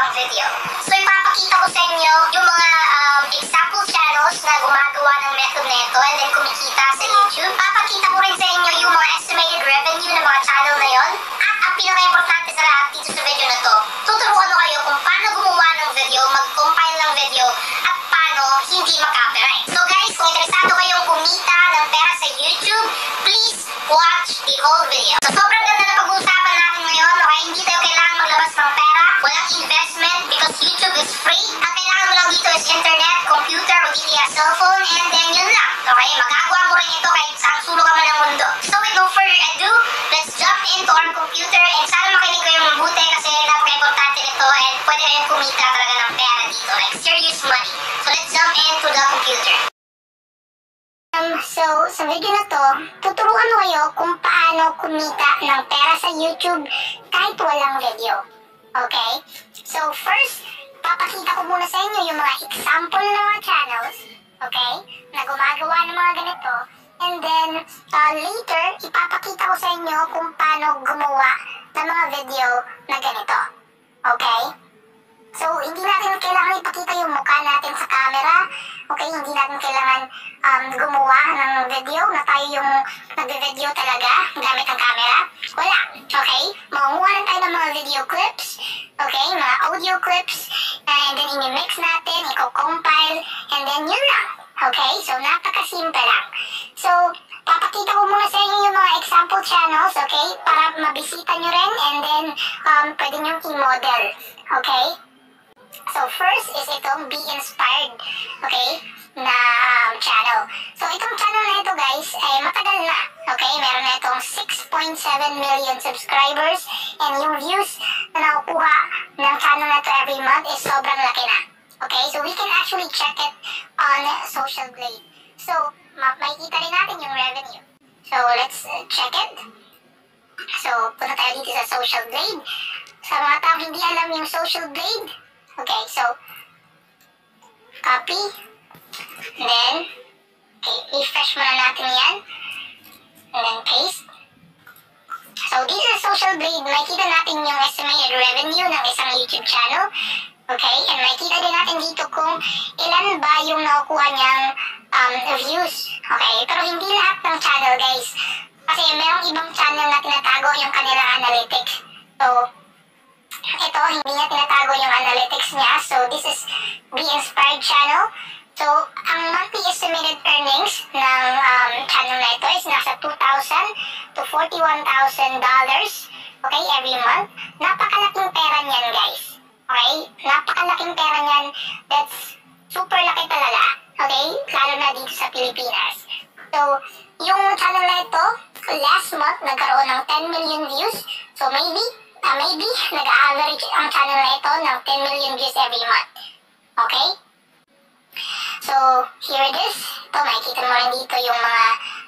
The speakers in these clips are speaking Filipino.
ang video. So ipapakita ko sa inyo yung mga example channels na gumagawa ng method nito and then kumikita sa YouTube. Papakita ko rin sa inyo yung mga estimated revenue ng mga channel na yon. At ang pinaka-importante sa lahat dito sa video na to, tuturuan ko kayo kung paano gumawa ng video, mag-compile ng video, at paano hindi ma-copyright. So guys, kung interesado kayong kumita ng pera sa YouTube, please watch the whole video. So sobrang ganda na pag-uusapan natin ngayon, okay? Hindi tayo kailangan maglabas ng pera, walang investment because YouTube is free. Ang kailangan mo lang dito is internet, computer, o di kaya cellphone, and then yun lang. Okay? Magagawa mo rin ito kahit saan sulok ka man ng mundo. So with no further ado, let's jump into our computer and sana makinig kayo mabuti kasi napaka-importante nito and pwede kayong kumita talaga ng pera dito. Like serious money. So let's jump into the computer. So, sa video na to, tuturuan ko kayo kung paano kumita ng pera sa YouTube kahit walang video. Okay? So, first, papakita ko muna sa inyo yung mga example ng mga channels, okay, na gumagawa ng mga ganito. And then, later, ipapakita ko sa inyo kung paano gumawa ng mga video na ganito. Okay? So, hindi natin kailangan ipakita yung mukha natin sa camera. Okay, hindi natin kailangan gumawa ng video na tayo yung nagbe-video talaga gamit ang camera. Wala. Okay? Mangunguha lang tayo ng mga video clips. Okay? Mga audio clips. And then, ini-mix natin, i-compile, and then yun lang. Okay? So, napakasimple lang. So, papakita ko muna sa inyo yung mga example channels, okay? Para mabisita nyo rin, and then, pwede nyo i-model. Okay? So, first is itong Be Inspired, okay, na channel. So, itong channel na ito, guys, ay matagal na, okay? Meron na itong 6.7 million subscribers and yung views na nakukuha ng channel na ito every month is sobrang laki na. Okay? So, we can actually check it on Social Blade. So, makikita rin natin yung revenue. So, let's check it. So, punta tayo dito sa Social Blade. Sa mga taong hindi alam yung Social Blade, okay, so, copy, then, okay, refresh muna natin yan, and then paste. So, dito sa Social Blade, makikita natin yung estimated revenue ng isang YouTube channel, okay, and makikita din natin dito kung ilan ba yung nakukuha niyang views, okay, pero hindi lahat ng channel, guys, kasi merong ibang channel na tinatago yung kanilang analytics. So, ito, hindi niya tinatago yung analytics niya. So, this is Be Inspired channel. So, ang monthly estimated earnings ng channel na ito is nasa $2,000 to $41,000. Okay, every month. Napakalaking pera niyan, guys. Okay? Napakalaking pera niyan. That's super laki talaga. Okay? Lalo na dito sa Pilipinas. So, yung channel na ito, last month, nagkaroon ng 10 million views. So, maybe nag-average ang channel na ito ng 10 million views every month. Okay? So, here it is. Ito, makikita mo rin dito yung mga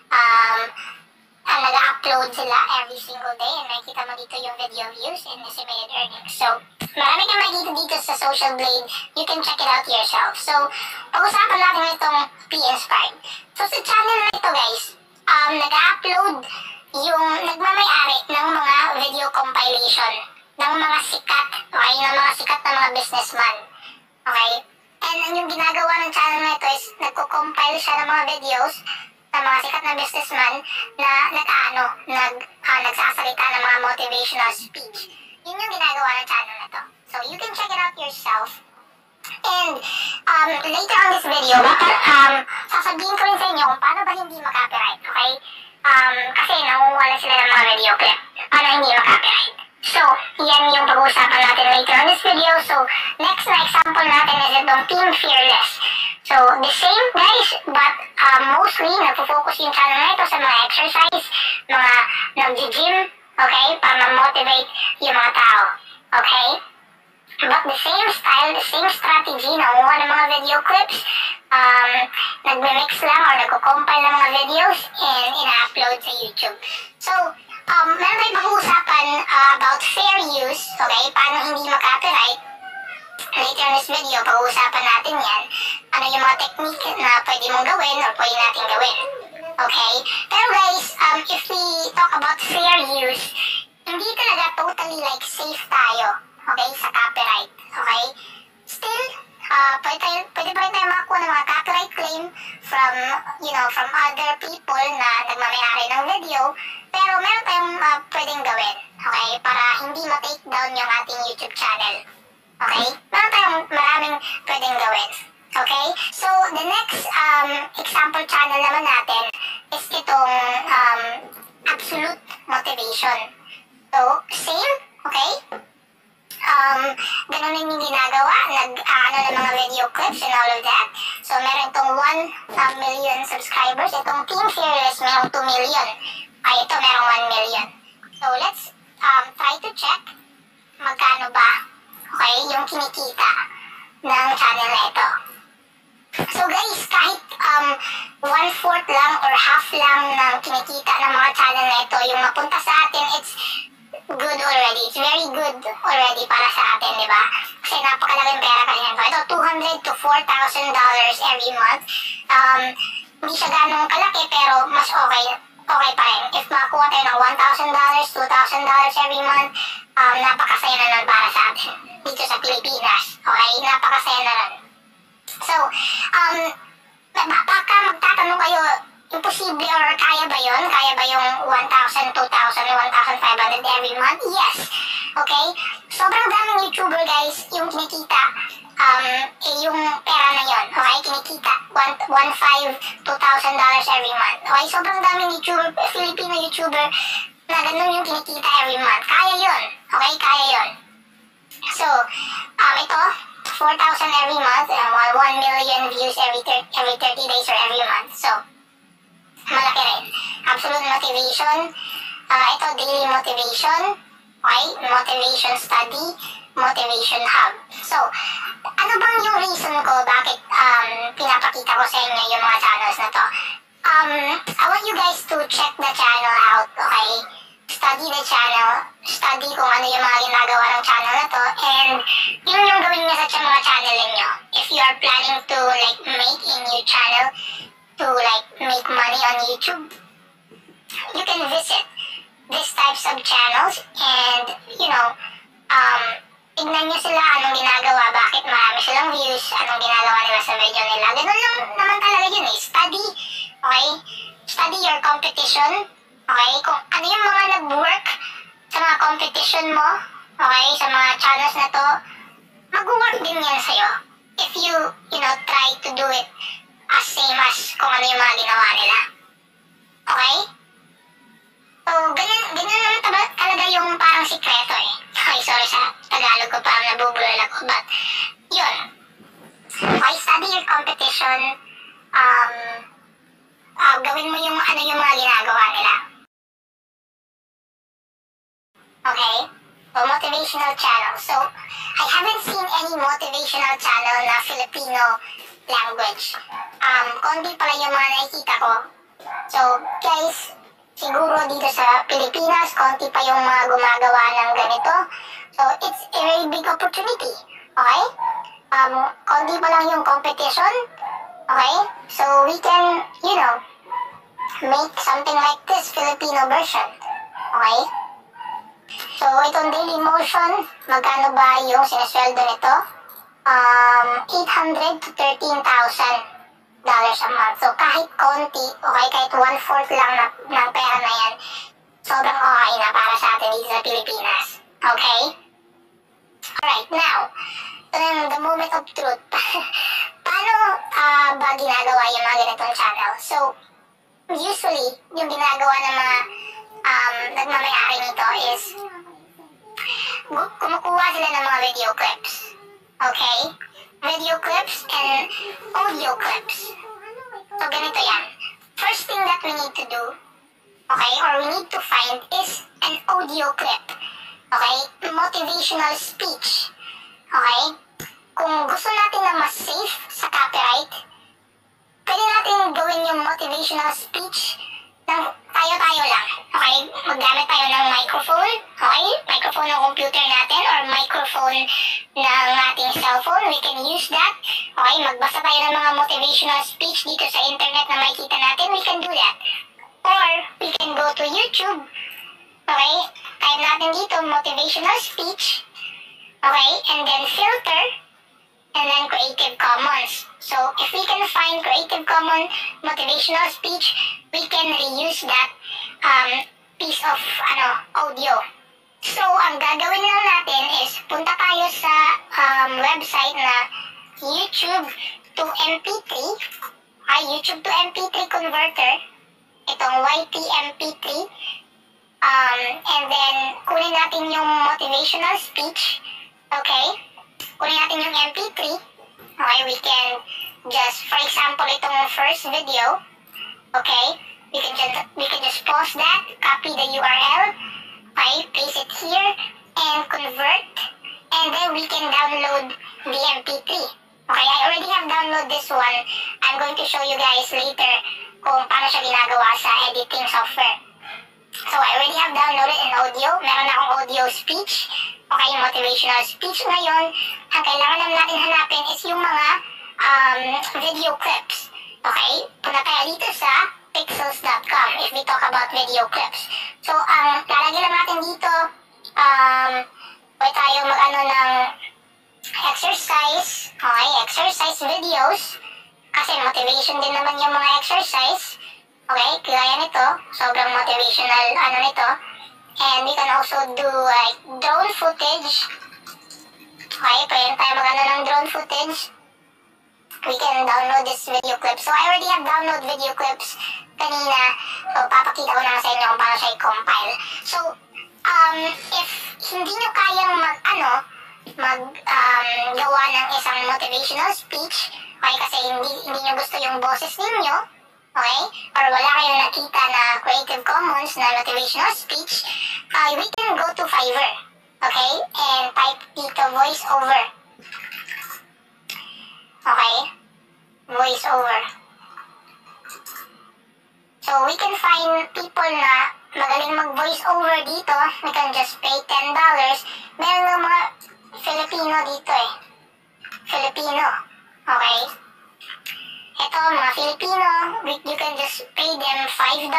nag-upload sila every single day. And makikita mo dito yung video views and estimated earnings. So, marami kang makikita dito sa Social Blade. You can check it out yourself. So, pag-usapan natin itong Be Inspired. So, sa channel na ito, guys, nag-upload yung nagmamayari ng mga video compilation ng mga sikat, okay, ng mga sikat na mga businessman, okay? And yung ginagawa ng channel na ito is nagko-compile siya ng mga videos ng mga sikat na businessman na nagsasalita ng mga motivational speech. Yun yung ginagawa ng channel na ito. So, you can check it out yourself. And later on this video, sasabihin ko rin sa inyo kung paano ba hindi makapiright, okay? Kasi nangunguha sila ng mga video clip. Paano hindi makapiright? So, yan yung pag-uusapan natin later on this video. So, next na example natin is itong Team Fearless. So, the same guys, but mostly nagpo-focus yung channel na ito sa mga exercise, mga nag-gym, okay? Para ma-motivate yung mga tao, okay? But the same style, the same strategy, nanguha ng mga video clips, nagme-mix lang or nagko-compile ng mga videos and ina-upload sa YouTube. So, meron tayong pag-uusapan about fair use, okay? Paano hindi makapiright. Later in this video, pag-uusapan natin yan. Ano yung mga technique na pwede mong gawin or pwede natin gawin. Okay? Pero guys, if we talk about fair use, hindi talaga totally like safe tayo. Okay? Sa copyright. Okay? pwede pa rin tayo makakuha ng mga copyright claim from, from other people na nagmamayari ng video. Pero meron tayong pwedeng gawin, okay? Para hindi ma-take down yung ating YouTube channel. Okay? Meron tayong maraming pwedeng gawin. Okay? So, the next example channel naman natin is itong Absolute Motivation. So, same, okay? Ganun din yung ginagawa, ng mga video clips and all of that. So, meron itong 1 million subscribers. Itong Team Fearless, merong 2 million. Ay, ito merong 1 million. So, let's try to check magkano ba, okay, yung kinikita ng channel na ito. So, guys, kahit 1/4 lang or half lang ng kinikita ng mga channel na ito, yung mapunta sa atin, it's good already. It's very good already para sa atin, di ba? Kasi napakalaking pera kasi nito. Ito, $200 to $4,000 every month. Hindi siya ganong kalaki, pero mas okay pa rin. If makakuha tayo ng $1,000, $2,000 every month, napakasaya na nun para sa atin. Dito sa Pilipinas. Okay? Napakasaya na nun. So, baka magtatanong kayo, imposible or kaya ba yun? Kaya ba yung 1,000, 2,000, 1,500 every month? Yes. Okay? Sobrang daming YouTuber, guys, yung kinikita, yung pera na yun. Okay? Kinikita, $1,500, $2,000 every month. Okay? Sobrang daming YouTuber, Filipino YouTuber, na ganun yung kinikita every month. Kaya yun. Okay? Kaya yun. So, ito, 4,000 every month, 1 million views every 30 days or every month. So, malaki rin. Absolute Motivation. Ito, Daily Motivation. Okay? Motivation Study. Motivation Hub. So, ano bang yung reason ko bakit pinapakita ko sa inyo yung mga channels na to? I want you guys to check the channel out, okay? Study the channel. Study kung ano yung mga ginagawa ng channel na to. And yun yung gawin niya sa mga channel ninyo. If you are planning to like make a new channel to like make money on YouTube, you can visit these types of channels and, tignan nyo sila anong ginagawa, bakit marami silang views, anong ginagawa nila sa video nila. Ganun lang naman talaga yun eh. Study, okay? Study your competition, okay? Kung ano yung mga nag-work sa mga competition mo, okay? Sa mga channels na to, mag-work din yan sa'yo. If you, try to do it as same as kung ano yung mga ginawa nila. Okay? So, ganyan naman talaga yung parang sikreto eh. Okay, sorry sa Tagalog ko, parang nabubulol ako. But, yun. Okay, study your competition. Gawin mo yung ano yung mga ginagawa nila. Okay? So, motivational channel. So, I haven't seen any motivational channel na Filipino language. Konti pala yung mga nakikita ko. So, guys, siguro dito sa Pilipinas, konti pa yung mga gumagawa ng ganito. So, it's a very big opportunity. Okay? Konti pa lang yung competition. Okay? So, we can, make something like this Filipino version. Okay? So, itong Daily Motion, magkano ba yung sinasweldo nito? $800 to $13,000 a month. So, kahit konti, okay, kahit 1/4 lang ng pera na yan, sobrang okay na para sa atin dito sa Pilipinas. Okay? Alright, now, the moment of truth. Paano ba ginagawa yung mga ganitong channel? So, usually, yung ginagawa ng mga nagmamayari nito is kumukuha sila ng mga video clips. Okay? Video clips and audio clips. So, ganito yan. First thing that we need to do, okay, or we need to find is an audio clip. Okay? Motivational speech. Okay? Kung gusto natin na mas safe sa copyright, pwede natin gawin yung motivational speech ng tayo-tayo lang. Okay? Maggamit tayo ng microphone. Okay? Microphone ng computer natin or microphone ng ating cellphone. We can use that. Okay? Magbasa tayo ng mga motivational speech dito sa internet na makikita natin. We can do that. Or, we can go to YouTube. Okay? Type natin dito, motivational speech. Okay? And then filter. and then Creative Commons. So if we can find Creative Commons motivational speech, we can reuse that piece of audio. So ang gagawin lang natin is punta tayo sa website na YouTube to MP3, YouTube to MP3 converter, itong YTMP3, and then kunin natin yung motivational speech, okay? Kunin natin yung MP3, okay? We can just, for example, itong first video, okay? We can just pause that, copy the URL, okay? Paste it here, and convert, and then we can download the MP3. Okay, I already have downloaded this one. I'm going to show you guys later kung paano siya ginagawa sa editing software. So, I already have downloaded an audio. Meron na akong audio speech. Okay, motivational speech. Ngayon, ang kailangan naman natin hanapin is yung mga video clips. Okay, punta tayo dito sa pixels.com if we talk about video clips. So, ang lalagyan lang natin dito, pwede tayo mag-ano ng exercise, okay, exercise videos, kasi motivation din naman yung mga exercise, okay, kaya nito, sobrang motivational, nito, and we can also do like drone footage, okay, pwede tayo mag-ano ng drone footage, we can download this video clip, so I already have download video clips kanina, so papakita ko naman sa inyo kung paano siya i-compile, so, if hindi nyo kayang gawa ng isang motivational speech, okay, kasi hindi nyo gusto yung boses ninyo, okay, or wala kayong nakita na Creative Commons na motivational speech, we can go to Fiverr, okay, and type dito voice over, okay, voice over. So we can find people na magaling mag-voice over dito. We can just pay $10. Meron ng mga Filipino dito Filipino. Okay? Ito, mga Filipino, you can just pay them $5, $20.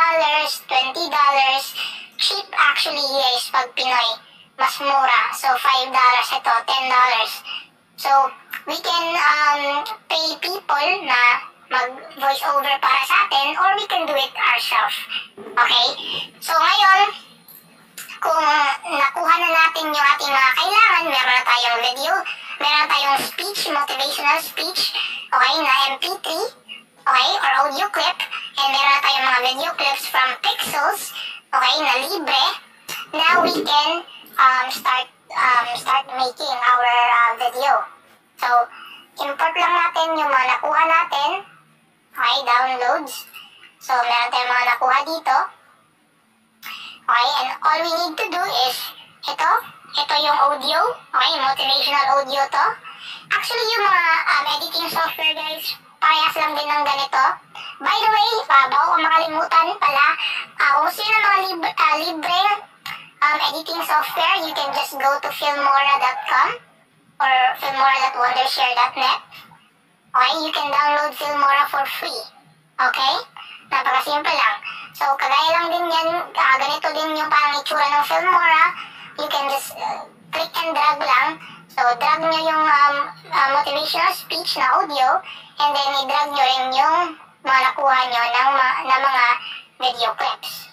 Cheap actually guys pag Pinoy. Mas mura. So, $5. Ito, $10. So, we can pay people na mag-voice over para sa atin or we can do it ourselves. Okay? So, ngayon, kung nakuha na natin yung ating mga kailangan, meron na tayong video, meron na tayong speech, motivational speech, okay, na MP3, okay, or audio clip, and meron na tayong mga video clips from Pixels, okay, na libre. Now we can start making our video. So, import lang natin yung mga nakuha natin, okay, downloads. So, meron tayong mga nakuha dito. Okay, and all we need to do is, ito yung audio, okay, motivational audio to. Actually, yung mga editing software guys, parehas lang din ng ganito. By the way, bago ko makalimutan pala, kung sino mga libre editing software, you can just go to filmora.com or filmora.wondershare.net. Okay, you can download Filmora for free. Okay? Napakasimple lang. So, kagaya lang din yan, ganito din yung parang itsura ng Filmora. You can just click and drag lang. So, drag nyo yung motivational speech na audio, and then i-drag nyo rin yung mga nakuha nyo ng mga video clips.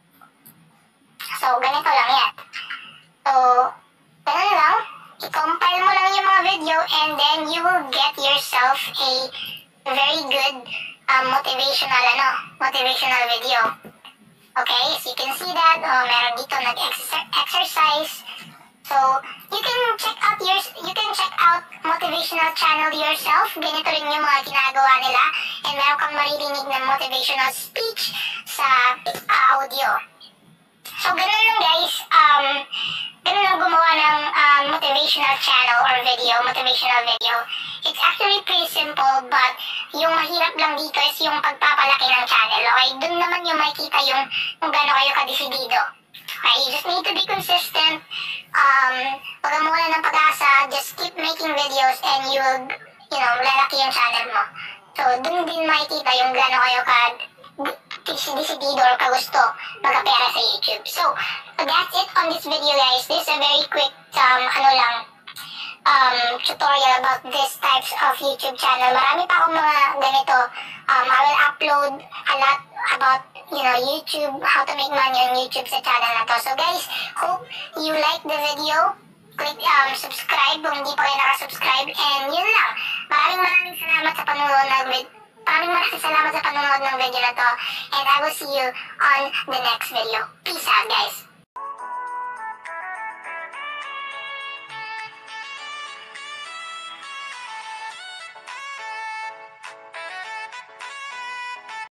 So, ganito lang yan. So, ganun lang. I-compile mo lang yung mga video, and then you will get yourself a very good motivational video. Okay, so you can see that, meron dito nag-exercise. So, you can check out motivational channel yourself. Ganito rin yung mga ginagawa nila. And meron kang maririnig ng motivational speech sa audio. So, ganun lang guys. Ganun lang gumawa ng motivational channel or motivational video. It's actually pretty simple, but yung mahirap lang dito is yung pagpapalaki ng channel. Okay, dun naman yung makikita yung kung gaano kayo kadesidido. Okay, you just need to be consistent. Pag mawala ng pag-asa, just keep making videos and you will, lalaki yung channel mo. So, dun din makikita yung gaano kayo desidido or kagusto magkapera sa YouTube. So, that's it on this video guys. This is a very quick tutorial about this types of YouTube channel. Marami pa akong mga ganito. I will upload a lot about, YouTube, how to make money on YouTube sa channel na to. So guys, hope you like the video. Click subscribe kung hindi pa kayo nakasubscribe. And yun lang. Maraming salamat sa panonood ng video na to. And I will see you on the next video. Peace out, guys.